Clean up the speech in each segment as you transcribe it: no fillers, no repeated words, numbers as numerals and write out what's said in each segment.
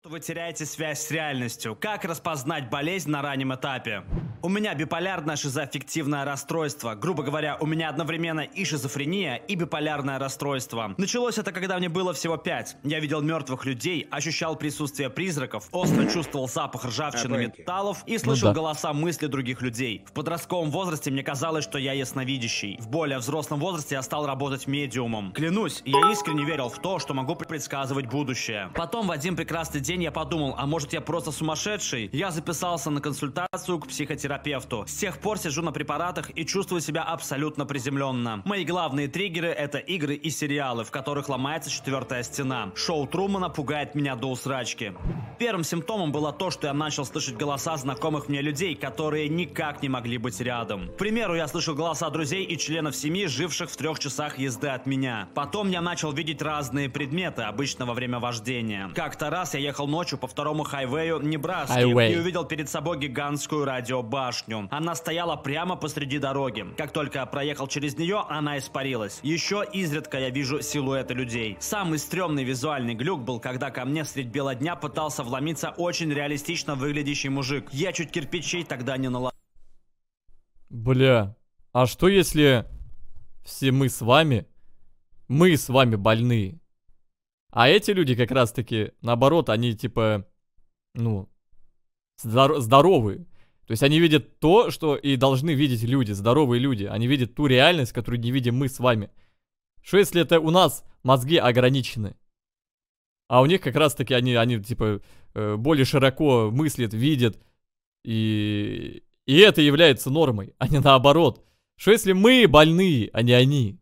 Вы теряете связь с реальностью. Как распознать болезнь на раннем этапе? У меня биполярное шизоаффективное расстройство. Грубо говоря, у меня одновременно и шизофрения, и биполярное расстройство. Началось это, когда мне было всего 5. Я видел мертвых людей, ощущал присутствие призраков, остро чувствовал запах ржавчины, металлов и слышал голоса мысли других людей. В подростковом возрасте мне казалось, что я ясновидящий. В более взрослом возрасте я стал работать медиумом. Клянусь, я искренне верил в то, что могу предсказывать будущее. Потом в один прекрасный день я подумал, а может я просто сумасшедший? Я записался на консультацию к психотерапевту. С тех пор сижу на препаратах и чувствую себя абсолютно приземленно. Мои главные триггеры — это игры и сериалы, в которых ломается четвертая стена. Шоу Трумана пугает меня до усрачки. Первым симптомом было то, что я начал слышать голоса знакомых мне людей, которые никак не могли быть рядом. К примеру, я слышал голоса друзей и членов семьи, живших в 3 часах езды от меня. Потом я начал видеть разные предметы, обычно во время вождения. Как-то раз я ехал ночью по 2-му хайвею Небраски и увидел перед собой гигантскую радиобашню. Она стояла прямо посреди дороги. Как только я проехал через нее, она испарилась. Еще изредка я вижу силуэты людей. Самый стрёмный визуальный глюк был, когда ко мне средь бела дня пытался вломиться очень реалистично выглядящий мужик. Я чуть кирпичей тогда не наложил. Бля, а что если все мы с вами больные? А эти люди как раз-таки, наоборот, они типа, ну, здоровые. То есть они видят то, что и должны видеть люди, здоровые люди. Они видят ту реальность, которую не видим мы с вами. Что если это у нас мозги ограничены? А у них как раз-таки они типа более широко мыслят, видят. И это является нормой, а не наоборот. Что если мы больные, а не они?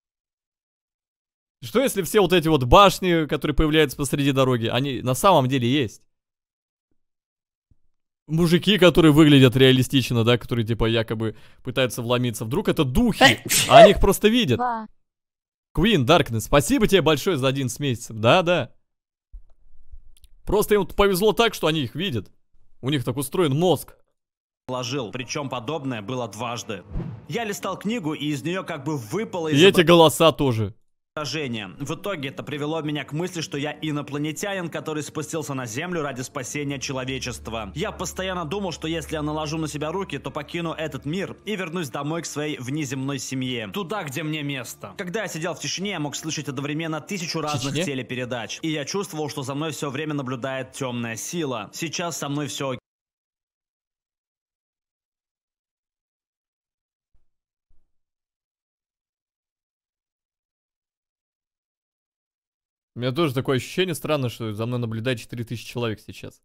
Что если все вот эти вот башни, которые появляются посреди дороги, они на самом деле есть? Мужики, которые выглядят реалистично, да, которые типа якобы пытаются вломиться. Вдруг это духи, а они их просто видят. Queen Darkness, спасибо тебе большое за 11 месяцев. Да. Просто им повезло так, что они их видят. У них так устроен мозг. Причем подобное было дважды. Я листал книгу, и из нее как бы выпало и эти голоса тоже. В итоге это привело меня к мысли, что я инопланетянин, который спустился на Землю ради спасения человечества. Я постоянно думал, что если я наложу на себя руки, то покину этот мир и вернусь домой к своей внеземной семье. Туда, где мне место. Когда я сидел в тишине, я мог слышать одновременно 1000 разных телепередач. И я чувствовал, что за мной все время наблюдает темная сила. Сейчас со мной все окей. У меня тоже такое ощущение странно, что за мной наблюдает 4000 человек сейчас.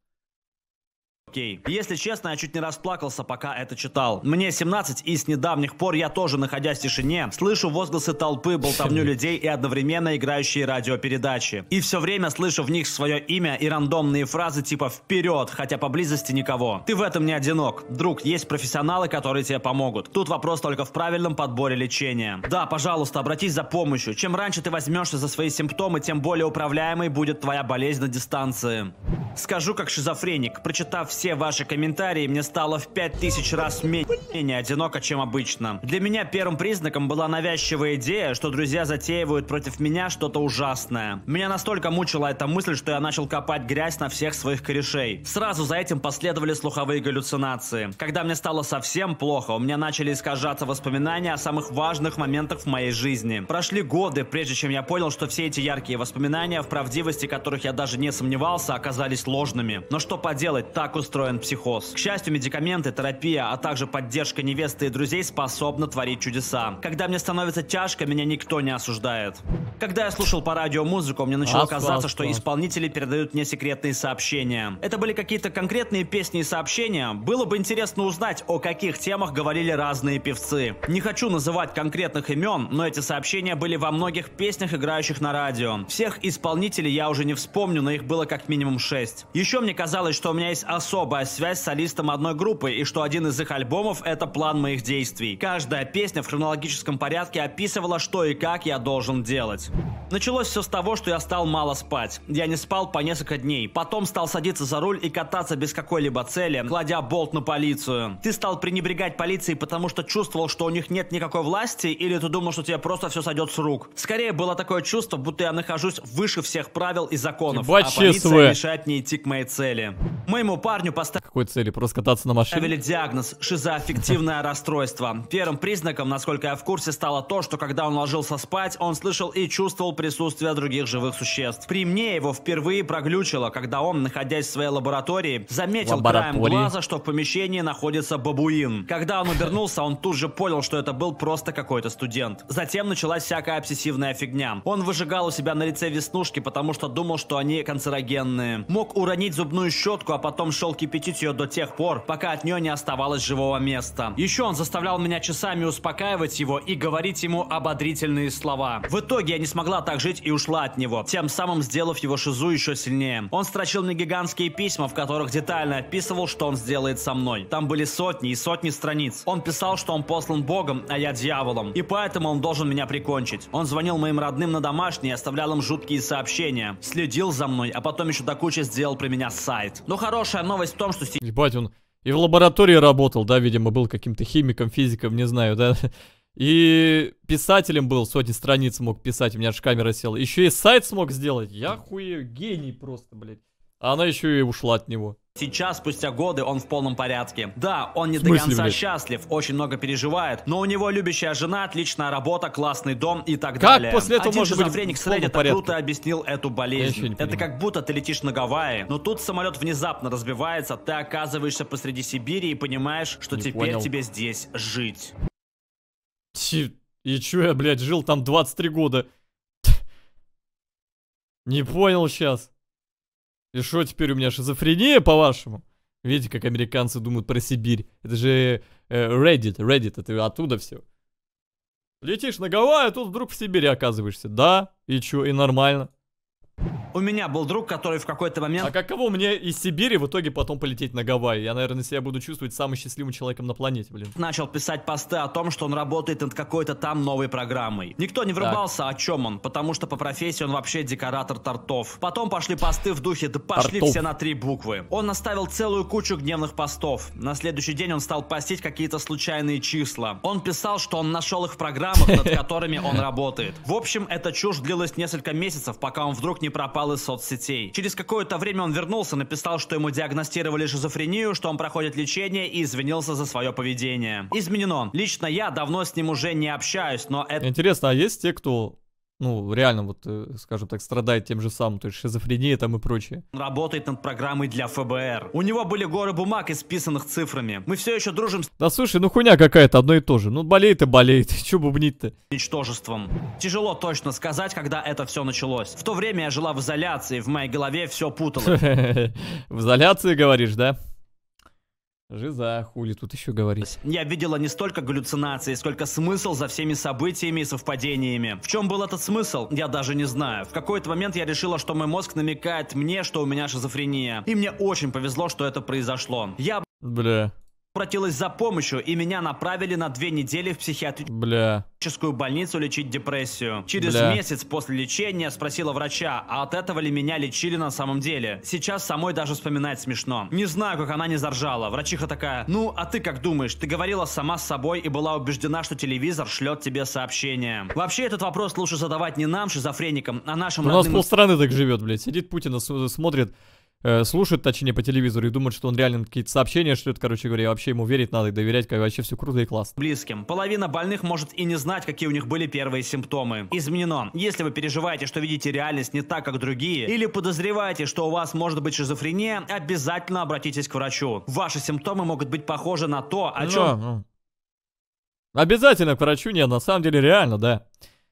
Окей. Если честно, я чуть не расплакался, пока это читал. Мне 17, и с недавних пор я тоже, находясь в тишине, слышу возгласы толпы, болтовню людей и одновременно играющие радиопередачи. И все время слышу в них свое имя и рандомные фразы типа «вперед», хотя поблизости никого. Ты в этом не одинок. Друг, есть профессионалы, которые тебе помогут. Тут вопрос только в правильном подборе лечения. Да, пожалуйста, обратись за помощью. Чем раньше ты возьмешься за свои симптомы, тем более управляемой будет твоя болезнь на дистанции. Скажу как шизофреник, прочитав все ваши комментарии, мне стало в 5000 раз менее одиноко, чем обычно. Для меня первым признаком была навязчивая идея, что друзья затеивают против меня что-то ужасное. Меня настолько мучила эта мысль, что я начал копать грязь на всех своих корешей. Сразу за этим последовали слуховые галлюцинации. Когда мне стало совсем плохо, у меня начали искажаться воспоминания о самых важных моментах в моей жизни. Прошли годы, прежде чем я понял, что все эти яркие воспоминания, в правдивости которых я даже не сомневался, оказались ложными. Но что поделать, так устроен психоз. К счастью, медикаменты, терапия, а также поддержка невесты и друзей способны творить чудеса. Когда мне становится тяжко, меня никто не осуждает. Когда я слушал по радио музыку, мне начало казаться, что исполнители передают мне секретные сообщения. Это были какие-то конкретные песни и сообщения. Было бы интересно узнать, о каких темах говорили разные певцы. Не хочу называть конкретных имен, но эти сообщения были во многих песнях, играющих на радио. Всех исполнителей я уже не вспомню, но их было как минимум 6. Еще мне казалось, что у меня есть особая связь с солистом одной группы, и что один из их альбомов — это план моих действий. Каждая песня в хронологическом порядке описывала, что и как я должен делать. Началось все с того, что я стал мало спать. Я не спал по несколько дней. Потом стал садиться за руль и кататься без какой-либо цели, кладя болт на полицию. Ты стал пренебрегать полицией, потому что чувствовал, что у них нет никакой власти, или ты думал, что тебе просто все сойдет с рук? Скорее было такое чувство, будто я нахожусь выше всех правил и законов, а полиция мешает мне идти к моей цели. Моему парню Какой цели? Просто кататься на машине? поставили диагноз шизоаффективное расстройство. Первым признаком, насколько я в курсе, стало то, что когда он ложился спать, он слышал и чувствовал присутствие других живых существ. При мне его впервые проглючило, когда он, находясь в своей лаборатории, заметил краем глаза, что в помещении находится бабуин. Когда он обернулся, он тут же понял, что это был просто какой-то студент. Затем началась всякая обсессивная фигня. Он выжигал у себя на лице веснушки, потому что думал, что они канцерогенные. Мог уронить зубную щетку, а потом шел кипятить ее до тех пор, пока от нее не оставалось живого места. Еще он заставлял меня часами успокаивать его и говорить ему ободрительные слова. В итоге я не смогла так жить и ушла от него, тем самым сделав его шизу еще сильнее. Он строчил мне гигантские письма, в которых детально описывал, что он сделает со мной. Там были сотни и сотни страниц. Он писал, что он послан Богом, а я дьяволом, и поэтому он должен меня прикончить. Он звонил моим родным на домашний и оставлял им жуткие сообщения. Следил за мной, а потом еще до кучи сделал про меня сайт. Но хорошая новость в том, что Ебать, он и в лаборатории работал, да, видимо, был каким-то химиком, физиком, не знаю, да. И писателем был, сотни страниц мог писать, у меня аж камера села. Еще и сайт смог сделать. Я хуею, гений просто, блядь. А она еще и ушла от него. Сейчас, спустя годы, он в полном порядке. Да, он не В до смысле, конца блядь? счастлив, очень много переживает, но у него любящая жена, отличная работа, классный дом и так Как далее. после этого Один может быть шизофреник в с полном Reddit порядке? круто объяснил эту Я болезнь. еще не Это понимаю. как будто ты летишь на Гавайи, но тут самолет внезапно разбивается, ты оказываешься посреди Сибири и понимаешь, что Не теперь понял. тебе здесь жить. И чё я, блядь, жил там 23 года? Не понял сейчас. И что теперь у меня шизофрения, по-вашему? Видите, как американцы думают про Сибирь. Это же Reddit, это оттуда все. Летишь на Гавайи, а тут вдруг в Сибири оказываешься. Да, и чё, и нормально. У меня был друг, который в какой-то момент А каково мне из Сибири в итоге потом полететь на Гавайи? Я, наверное, себя буду чувствовать самым счастливым человеком на планете, блин. начал писать посты о том, что он работает над какой-то там новой программой. Никто не врубался, о чем он, потому что по профессии он вообще декоратор тортов. Потом пошли посты в духе «да пошли Тортов. все на 3 буквы». Он наставил целую кучу гневных постов. На следующий день он стал постить какие-то случайные числа. Он писал, что он нашел их в программах, над которыми он работает. В общем, эта чушь длилась несколько месяцев, пока он вдруг не пропал из соцсетей. Через какое-то время он вернулся, написал, что ему диагностировали шизофрению, что он проходит лечение и извинился за свое поведение. Изменено. Лично я давно с ним уже не общаюсь, но это Интересно, а есть те, кто, ну, реально, вот, скажем так, страдает тем же самым, то есть шизофрения там и прочее? работает над программой для ФБР. У него были горы бумаг, исписанных цифрами. Мы все еще дружим с Да слушай, ну хуйня какая-то, одно и то же. Ну болеет и болеет, чё бубнить-то? ничтожеством. Тяжело точно сказать, когда это все началось. В то время я жила в изоляции, в моей голове все путалось. В изоляции говоришь, да? Жиза, хули тут еще говорить. Я видела не столько галлюцинации, сколько смысл за всеми событиями и совпадениями. В чем был этот смысл, я даже не знаю. В какой-то момент я решила, что мой мозг намекает мне, что у меня шизофрения. И мне очень повезло, что это произошло. Я Бля, обратилась за помощью, и меня направили на 2 недели в психиатрическую бля. больницу лечить депрессию. Через Бля. месяц после лечения спросила врача, а от этого ли меня лечили на самом деле. Сейчас самой даже вспоминать смешно. Не знаю, как она не заржала. Врачиха такая: ну, а ты как думаешь? Ты говорила сама с собой и была убеждена, что телевизор шлет тебе сообщения. Вообще, этот вопрос лучше задавать не нам, шизофреникам, а нашим У нас родным. полстраны так живет, блядь. Сидит Путина, смотрит, слушает, точнее, по телевизору и думает, что он реально какие-то сообщения шлет, короче говоря, и вообще ему верить надо и доверять, как вообще все круто и классно. Близким. Половина больных может и не знать, какие у них были первые симптомы. Изменено. Если вы переживаете, что видите реальность не так, как другие, или подозреваете, что у вас может быть шизофрения, обязательно обратитесь к врачу. Ваши симптомы могут быть похожи на то, о чем... Ну. Обязательно к врачу, нет, на самом деле реально, да.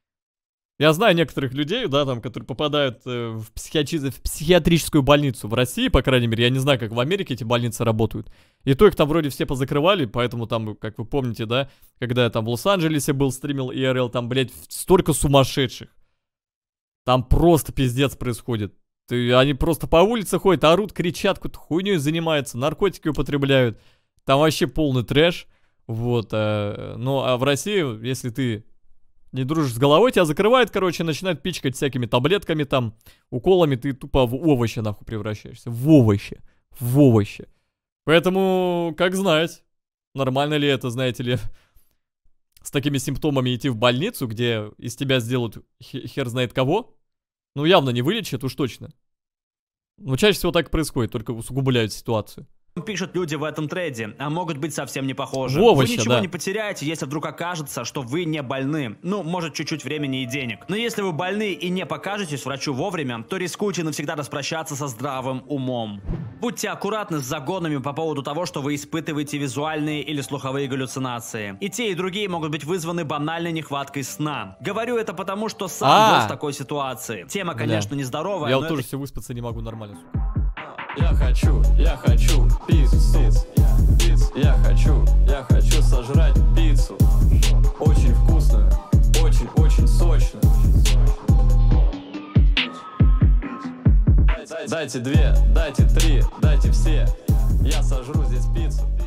Я знаю некоторых людей, да, там, которые попадают в психиатрическую больницу в России, по крайней мере, я не знаю, как в Америке эти больницы работают. И то их там вроде все позакрывали, поэтому там, как вы помните, да, когда я там в Лос-Анджелесе был, стримил ИРЛ, там, блядь, столько сумасшедших. Там просто пиздец происходит. Они просто по улице ходят, орут, кричат, какой-то хуйней занимаются, наркотики употребляют. Там вообще полный трэш. Вот. Ну, а в России, если ты не дружишь с головой, тебя закрывают, короче, начинают пичкать всякими таблетками там, уколами, ты тупо в овощи нахуй превращаешься. В овощи. В овощи. Поэтому, как знать, нормально ли это, знаете ли, с такими симптомами идти в больницу, где из тебя сделают хер знает кого. Ну, явно не вылечат, уж точно. Ну, чаще всего так и происходит, только усугубляют ситуацию. Пишут люди в этом трейде, а могут быть совсем не похожи. Вовочка, вы ничего да. не потеряете, если вдруг окажется, что вы не больны. Ну, может, чуть-чуть времени и денег. Но если вы больны и не покажетесь врачу вовремя, то рискуйте навсегда распрощаться со здравым умом. Будьте аккуратны с загонами по поводу того, что вы испытываете визуальные или слуховые галлюцинации. И те, и другие могут быть вызваны банальной нехваткой сна. Говорю это потому, что сам был в такой ситуации. Тема, конечно, нездоровая, Я но тоже это... все выспаться не могу нормально, сука. Я хочу пиццу. Я хочу сожрать пиццу. Очень вкусную, очень сочную. Дайте 2, дайте 3, дайте все. Я сожру здесь пиццу.